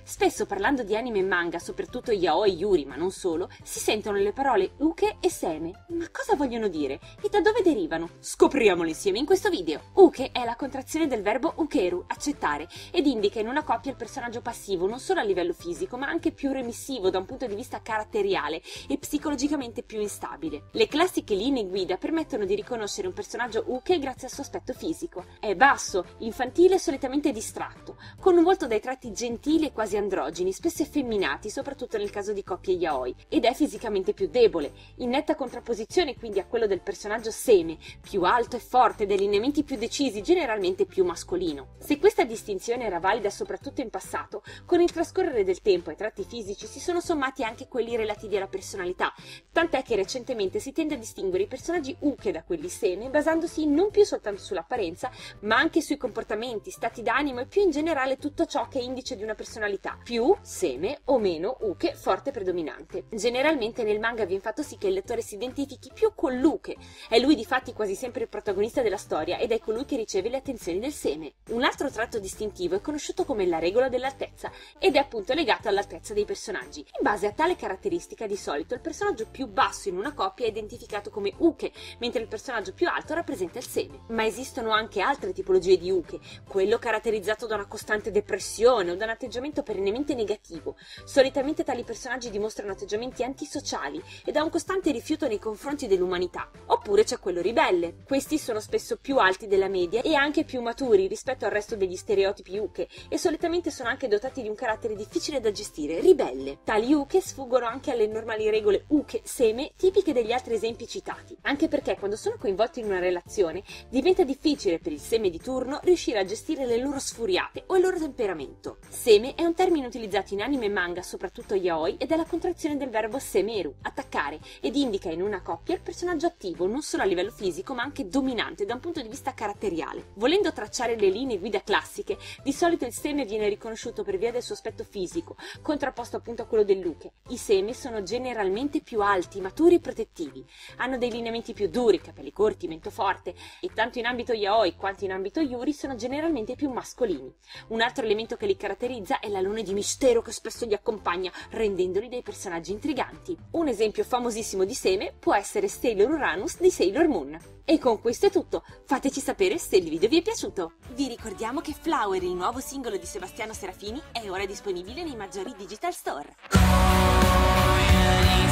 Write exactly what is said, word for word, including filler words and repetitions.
Spesso parlando di anime e manga, soprattutto yaoi e yuri, ma non solo, si sentono le parole uke e seme. Ma cosa vogliono dire? E da dove derivano? Scopriamolo insieme in questo video! Uke è la contrazione del verbo ukeru, accettare, ed indica in una coppia il personaggio passivo non solo a livello fisico, ma anche più remissivo da un punto di vista caratteriale e psicologicamente più instabile. Le classiche linee guida permettono di riconoscere un personaggio uke grazie al suo aspetto fisico. È basso, infantile e solitamente distratto, con un volto dai tratti gentili e quasi androgini, spesso effeminati, soprattutto nel caso di coppie yaoi, ed è fisicamente più debole, in netta contrapposizione quindi a quello del personaggio seme, più alto e forte, dai lineamenti più decisi, generalmente più mascolino. Se questa distinzione era valida soprattutto in passato, con il trascorrere del tempo ai tratti fisici si sono sommati anche quelli relativi alla personalità, tant'è che recentemente si tende a distinguere i personaggi uke da quelli seme basandosi non più soltanto sull'apparenza, ma anche sui comportamenti, stati d'animo e più in generale tutto ciò che è indice di una personalità, più seme o meno uke forte e predominante. Generalmente nel manga viene fatto sì che il lettore si identifichi più con l'uke, è lui difatti quasi sempre il protagonista della storia ed è colui che riceve le attenzioni del seme. Un altro tratto distintivo è conosciuto come la regola dell'altezza ed è appunto legato all'altezza dei personaggi. In base a tale caratteristica di solito il personaggio più basso in una coppia è identificato come uke, mentre il personaggio più alto rappresenta il seme. Ma esistono anche altre tipologie di uke, quello caratterizzato da una costante depressione o da un atteggiamento perennemente negativo. Solitamente tali personaggi dimostrano atteggiamenti antisociali e da un costante rifiuto nei confronti dell'umanità. Oppure c'è quello ribelle. Questi sono spesso più alti della media e anche più maturi rispetto al resto degli stereotipi uke e solitamente sono anche dotati di un carattere difficile da gestire, ribelle. Tali uke sfuggono anche alle normali regole uke-seme tipiche degli altri esempi citati, anche perché quando sono coinvolti in una relazione diventa difficile per il seme di turno riuscire a gestire le loro sfuriate o il loro temperamento. Seme è un termine utilizzato in anime e manga, soprattutto yaoi, ed è la contrazione del verbo semeru, attaccare, ed indica in una coppia il personaggio attivo non solo a livello fisico ma anche dominante da un punto di vista caratteriale. Volendo tracciare le linee guida classiche, di solito il seme viene riconosciuto per via del suo aspetto fisico, contrapposto appunto a quello dell'uke. I seme sono generalmente più alti, maturi e protettivi, hanno dei lineamenti più duri, capelli corti, mento forte, e tanto in ambito yaoi quanto in ambito yuri sono generalmente più mascolini. Un altro elemento che li caratterizza è l'alone di mistero che spesso li accompagna, rendendoli dei personaggi intriganti. Un esempio famosissimo di seme può essere Sailor Uranus di Sailor Moon. E con questo è tutto, fateci sapere se il video vi è piaciuto. Vi ricordiamo che Flower, il nuovo singolo di Sebastiano Serafini, è ora disponibile nei maggiori digital store.